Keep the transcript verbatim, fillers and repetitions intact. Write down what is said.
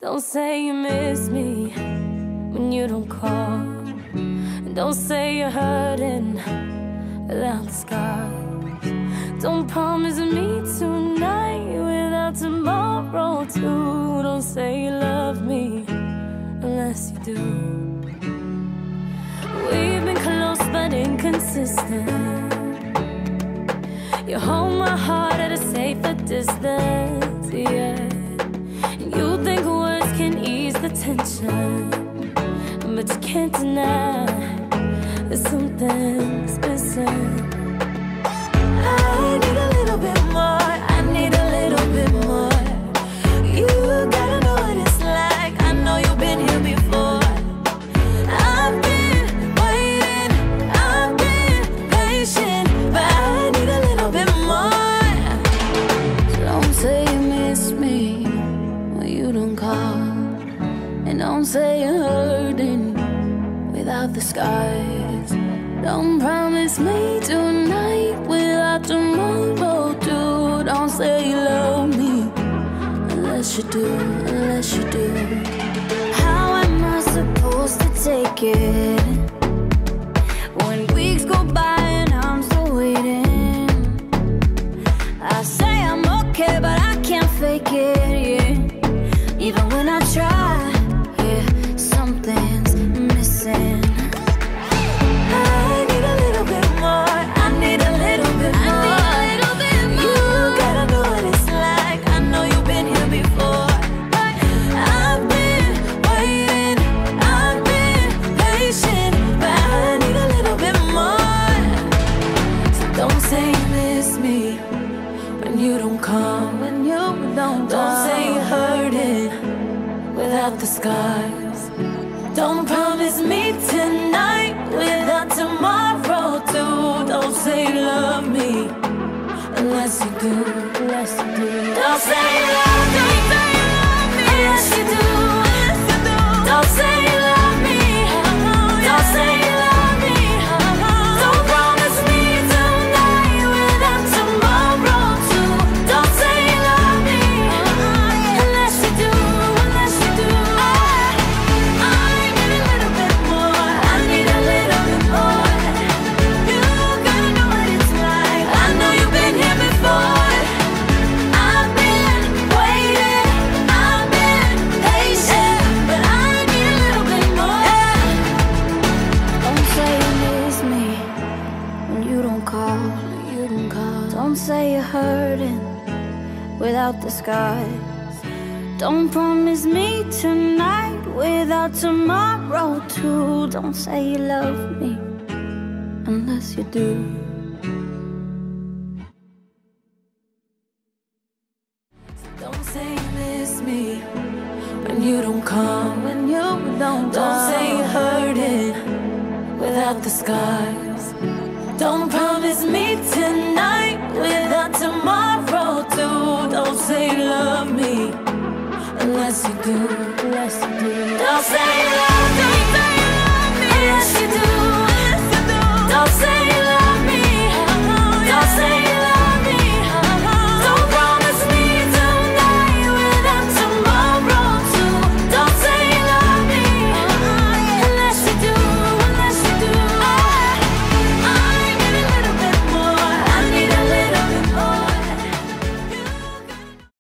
Don't say you miss me when you don't call. And don't say you're hurting without the scars. Don't promise me tonight without tomorrow too. Don't say you love me unless you do. We've been close but inconsistent. You hold my heart at a safer distance, yeah. And you think words can ease the tension, but you can't deny that something's missing. I need a little bit more, I need a little bit more. You gotta know what it's like, I know you've been here before. I've been waiting, I've been patient, but I need a little bit more. So don't say you miss me when you don't call. And don't say you're hurting without the scars. Don't promise me tonight without tomorrow too. Don't say you love me unless you do, unless you do. How am I supposed to take it when weeks go by and I'm still waiting? I say I'm okay but I can't fake it, yeah. Even when I try, yeah, something's missing. I need a little bit more, I need a little bit more. I need a little bit more. You gotta know what it's like, I know you've been here before. I've been waiting, I've been patient, but I need a little bit more. So don't say you miss me when you don't come, when you don't Don't say you're hurting without the scars. Don't promise me tonight without tomorrow too. Don't say you love me unless you do, unless you do. Don't say you love me unless you do. Don't say you love me. Don't say you love me. Don't promise me tonight without tomorrow too. Don't say you love me unless you do, unless you do. I need a little bit more, I need a little bit more. You gotta know what it's like, I know you've been here before. I've been waiting, I've been patient, but I need a little bit more. Don't say you miss me when you don't call, you don't call. Don't say you're hurting without the scars. Don't promise me tonight without tomorrow too. Don't say you love me unless you do. Don't say you miss me when you don't come, when you don't Don't say you're hurting without the scars.